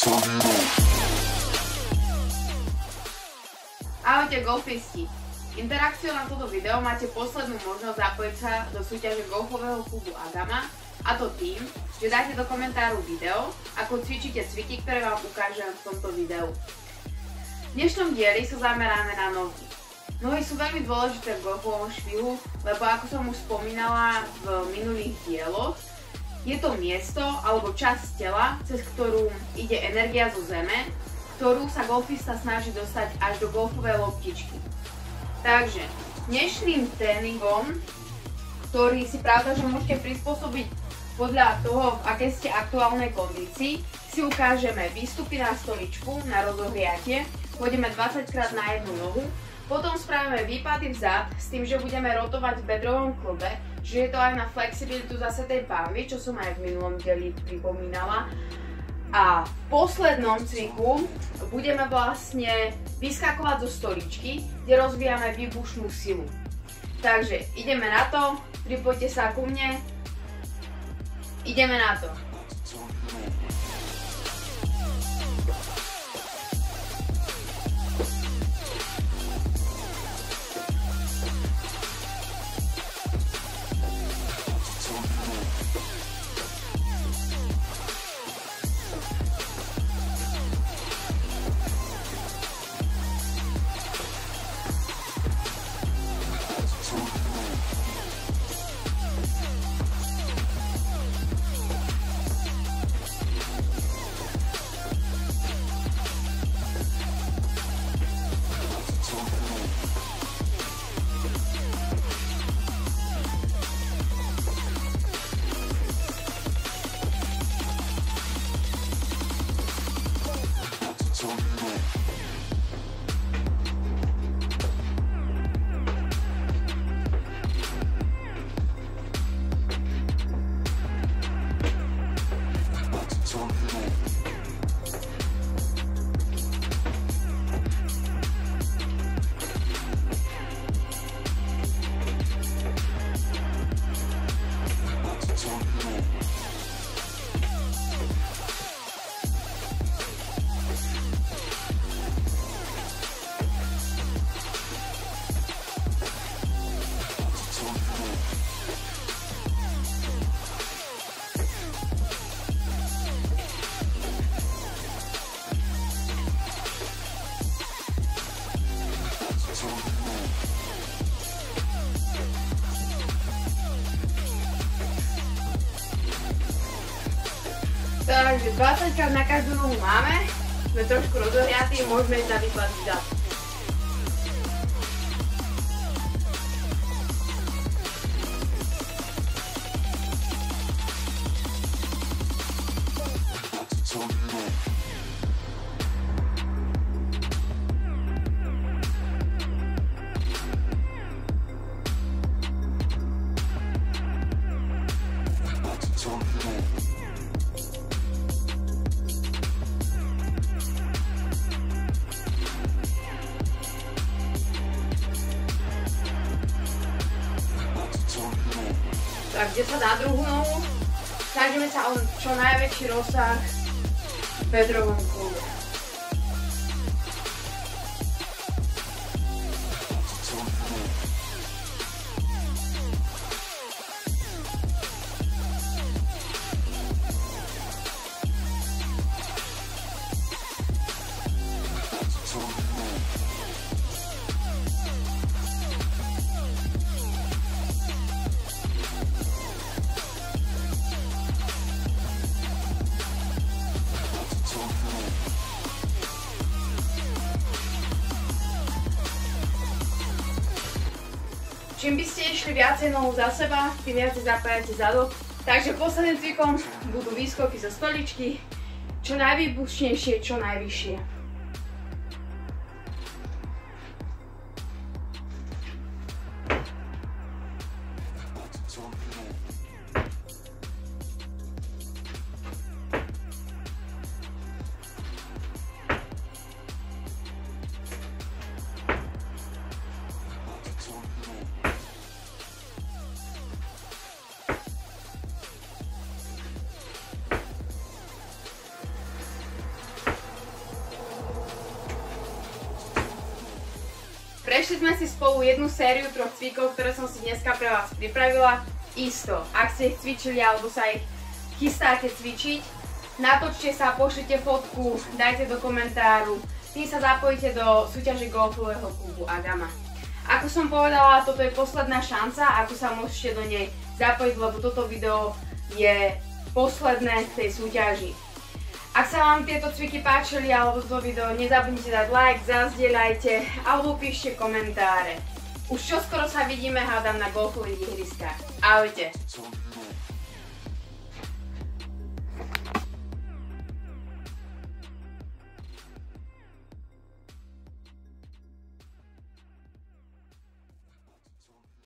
Ahojte golfisti! Interakciou na toto video máte poslednú možnosť zapojiť sa do súťaže golfového klubu Adama, a to tým, že dáte do komentáru video, ako cvičíte cviky, ktoré vám ukážem v tomto videu. V dnešnom dieli sa zameráme na nohy. Nohy sú veľmi dôležité v golfovom švihu, lebo ako som už spomínala v minulých dieloch, je to miesto alebo časť tela, cez ktorú ide energia zo zeme, ktorú sa golfista snaží dostať až do golfovej loptičky. Takže dnešným tréningom, ktorý si pravda, že môžete prispôsobiť podľa toho, v akej ste aktuálnej kondícii, si ukážeme výstupy na stoličku, na rozohriatie, pôjdeme 20 krát na jednu nohu, potom spravíme výpady vzad s tým, že budeme rotovať v bedrovom klube, že je to aj na flexibilitu zase tej pánvy, čo som aj v minulom dieli pripomínala. A v poslednom cviku budeme vlastne vyskakovať zo stoličky, kde rozvíjame výbušnú silu. Takže ideme na to, pripojte sa ku mne, ideme na to. Takže 20 krát na každú nohu máme, sme trošku rozohriatí, môžeme ísť na výpad vzad. Tak 10 na druhú nohu, snažíme sa o čo najväčší rozsah v bedrovom klube. Čím by ste išli viacej nohu za seba, tým viacej zapájate zadok. Takže posledným cvikom budú výskoky zo stoličky, čo najvýbušnejšie, čo najvyššie. Prešli sme si spolu jednu sériu 3 cvikov, ktoré som si dneska pre vás pripravila. Isto, ak ste ich cvičili alebo sa ich chystáte cvičiť, natočte sa, pošlite fotku, dajte do komentáru, tým sa zapojíte do súťaže golfového klubu Agama. Ako som povedala, toto je posledná šanca, ako sa môžete do nej zapojiť, lebo toto video je posledné v tej súťaži. Ak sa vám tieto cviky páčili alebo toto video, nezabudnite dať like, zazdieľajte alebo píšte komentáre. Už čoskoro sa vidíme, hádam, na golfových ihriskách. Ahojte.